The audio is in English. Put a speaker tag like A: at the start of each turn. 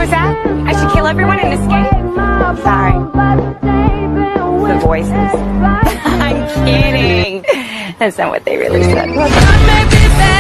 A: was that? I should kill everyone and escape? Sorry. The voices. I'm kidding. That's not what they really said.